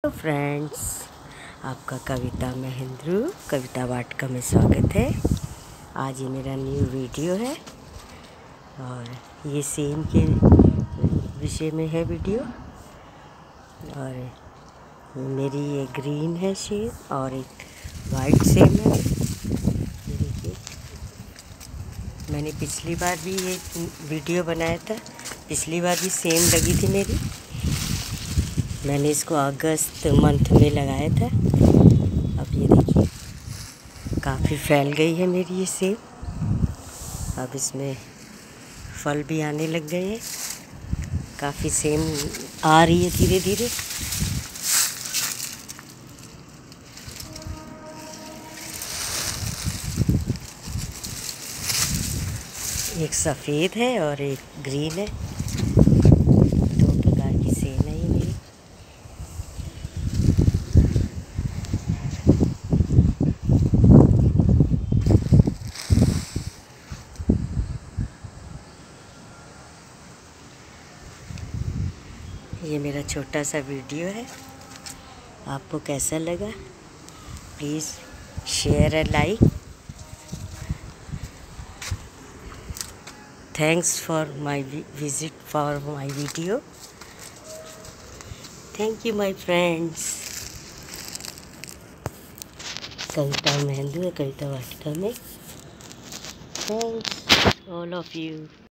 Friends, आपका कविता महेंद्रू कविता वाटिका में स्वागत है। आज ये मेरा न्यू वीडियो है और ये सेम के विषय में है वीडियो। और मेरी ये ग्रीन है सेम और एक वाइट सेम है। ये देखिए, मैंने पिछली बार भी ये वीडियो बनाया था। पिछली बार भी सेम लगी थी मेरी। मैंने इसको अगस्त मंथ में लगाया था। अब ये देखिए काफ़ी फैल गई है मेरी ये सेब। अब इसमें फल भी आने लग गए हैं। काफ़ी सेम आ रही है धीरे धीरे। एक सफ़ेद है और एक ग्रीन है। दो प्रकार की सेब है ये मेरी। ये मेरा छोटा सा वीडियो है। आपको कैसा लगा? Please share and like. Thanks for my visit for my video. Thank you my friends. Kavita Mahendru Kavita Vatika में। Thanks all of you.